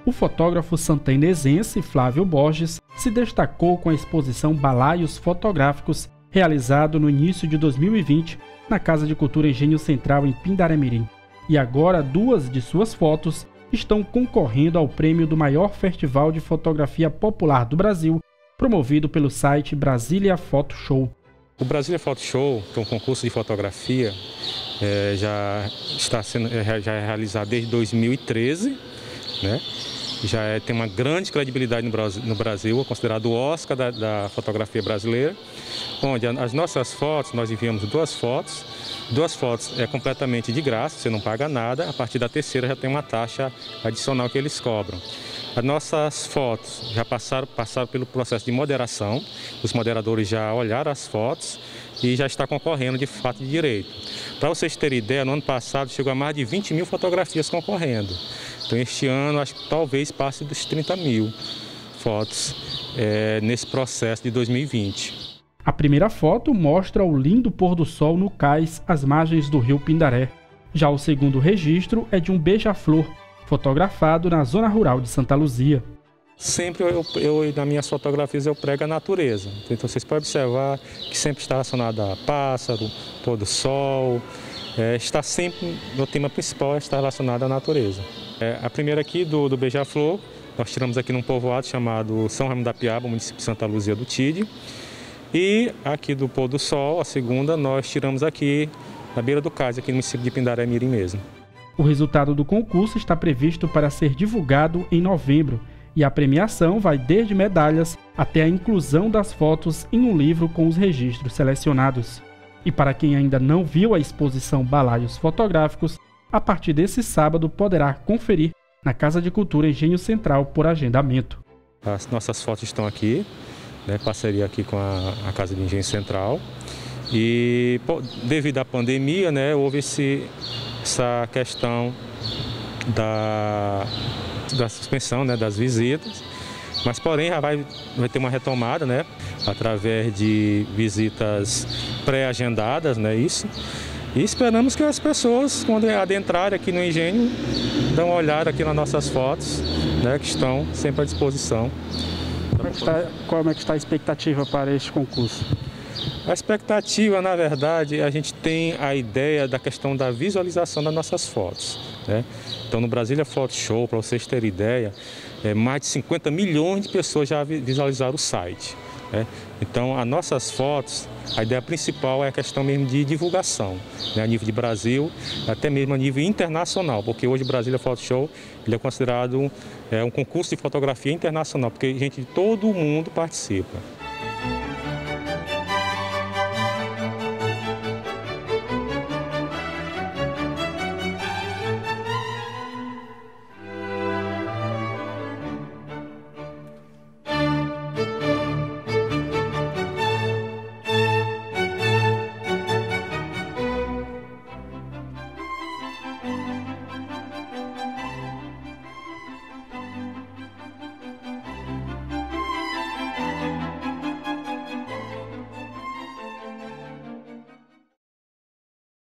o fotógrafo santainense Flávio Borges se destacou com a exposição Balaios Fotográficos, realizado no início de 2020 na Casa de Cultura Engenho Central em Pindarémirim. E agora 2 de suas fotos estão concorrendo ao prêmio do maior festival de fotografia popular do Brasil, promovido pelo site Brasília Photo Show. O Brasília Photo Show, que é um concurso de fotografia, já é realizado desde 2013, né? Tem uma grande credibilidade no Brasil, é considerado o Oscar da fotografia brasileira, onde as nossas fotos, nós enviamos 2 fotos é completamente de graça, você não paga nada, a partir da terceira já tem uma taxa adicional que eles cobram. As nossas fotos já passaram pelo processo de moderação, os moderadores já olharam as fotos e já está concorrendo de fato de direito. Para vocês terem ideia, no ano passado chegou a mais de 20 mil fotografias concorrendo. Então este ano acho que talvez passe dos 30 mil fotos nesse processo de 2020. A primeira foto mostra o lindo pôr do sol no cais às margens do rio Pindaré. Já o segundo registro é de um beija-flor, fotografado na zona rural de Santa Luzia. Sempre nas minhas fotografias eu prego a natureza. Então vocês podem observar que sempre está relacionado a pássaro, pôr do sol. Está sempre, no tema principal, está relacionado à natureza. A primeira aqui do beija-flor, nós tiramos aqui num povoado chamado São Raimundo da Piaba, município de Santa Luzia do Tídio. E aqui do pôr do sol, a segunda, nós tiramos aqui na beira do cais, aqui no município de Pindarémirim mesmo. O resultado do concurso está previsto para ser divulgado em novembro e a premiação vai desde medalhas até a inclusão das fotos em um livro com os registros selecionados. E para quem ainda não viu a exposição Balaios Fotográficos, a partir desse sábado poderá conferir na Casa de Cultura Engenho Central por agendamento. As nossas fotos estão aqui, parceria aqui com a Casa de Engenho Central. E devido à pandemia, houve essa questão da suspensão das visitas, mas porém já vai ter uma retomada, através de visitas pré-agendadas, isso. E esperamos que as pessoas, quando adentrarem aqui no engenho, dão uma olhada aqui nas nossas fotos, que estão sempre à disposição. Como é que está a expectativa para este concurso? A expectativa, na verdade, a gente tem a ideia da questão da visualização das nossas fotos. Então, no Brasília Photo Show, para vocês terem ideia, mais de 50 milhões de pessoas já visualizaram o site. Então, as nossas fotos, a ideia principal é a questão mesmo de divulgação, a nível de Brasil, até mesmo a nível internacional, porque hoje o Brasília Photo Show ele é considerado um concurso de fotografia internacional, porque gente de todo o mundo participa.